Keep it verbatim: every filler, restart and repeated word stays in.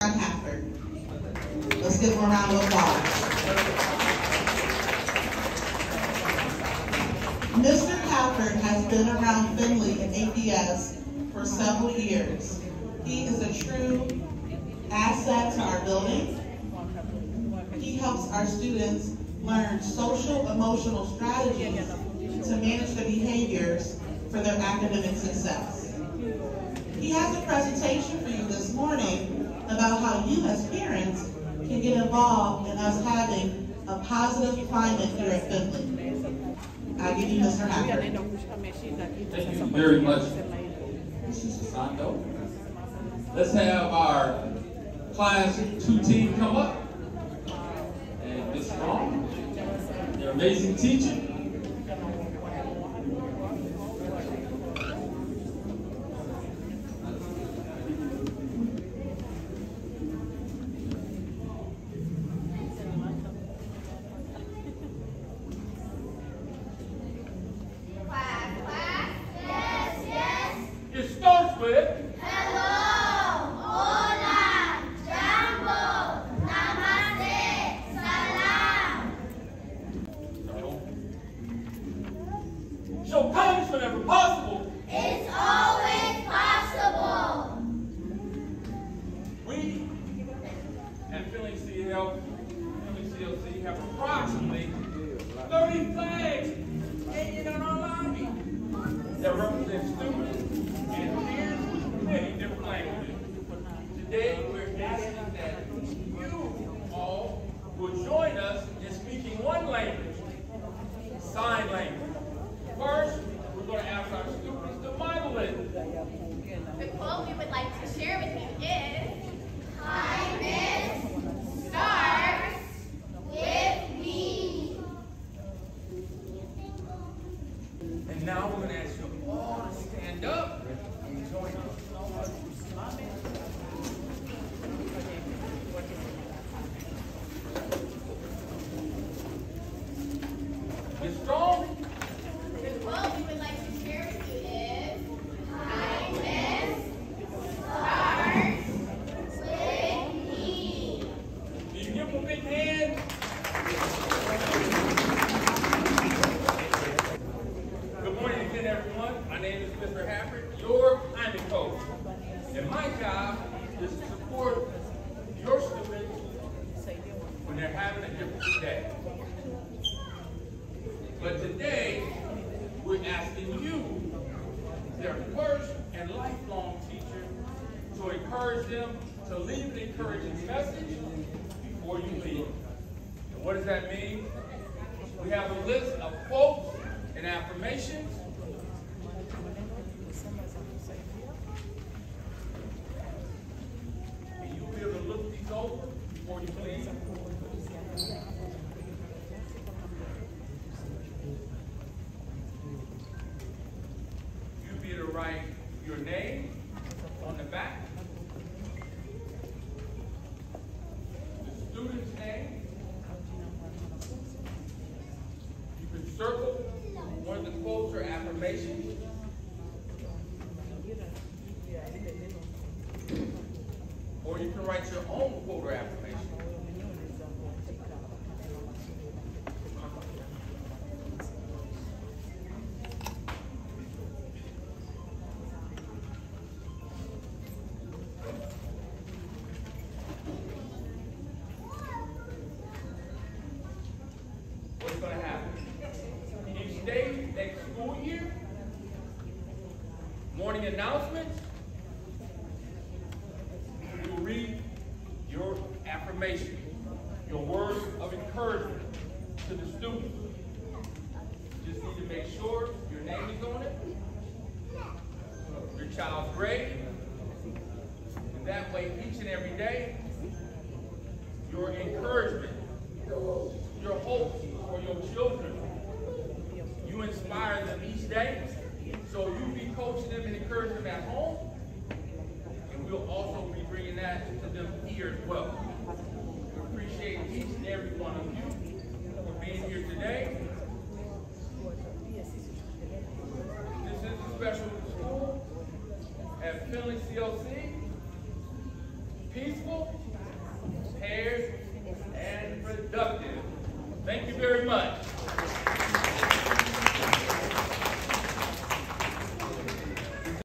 Let's give him a round of applause. Mister Pafford has been around Findley and A P S for several years. He is a true asset to our building. He helps our students learn social emotional strategies to manage their behaviors for their academic success. He has a presentation for you this morning about how you as parents can get involved in us having a positive climate here at Findley. I give you Mister Hacker. Thank you very much, Missus Essandoh. Let's have our Class two team come up. And Miz Strong, their amazing teacher. Show kindness whenever possible. It's always possible. We at Findley C L C have approximately thirty flags hanging on our lobby that represent students and peers with many different languages. Today we're asking that you all will join us in speaking one language, sign language. First, we're going to ask our students to model it. The quote we would like to share with you is, kindness starts with me. And now we're going to ask you all to stand up and join us. Miz Strong? What we would like to share with you is, kindness starts with me. Can you give them a big hand? Good morning again, everyone. My name is Mister Hafford, your climate coach. And my job is to support your students when they're having a difficult day. But today, we're asking you, their first and lifelong teacher, to encourage them to leave an encouraging message before you leave. And what does that mean? We have a list of quotes and affirmations. And you'll be able to look these over before you leave. Write your name on the back, the student's name. You can circle one of the quotes or affirmations. Or you can write your own quote or affirmation. What's going to happen? Each day, next school year, morning announcements, you will read your affirmation, your words of encouragement to the students. You just need to make sure your name is on it, your child's grade, and that way each and every day, your encouragement, your hopes for your children, you inspire them each day, so you be coaching them and encouraging them at home, and we'll also be bringing that to them here as well. We appreciate each and every one of you for being here today. This is a special school at Findley C L C.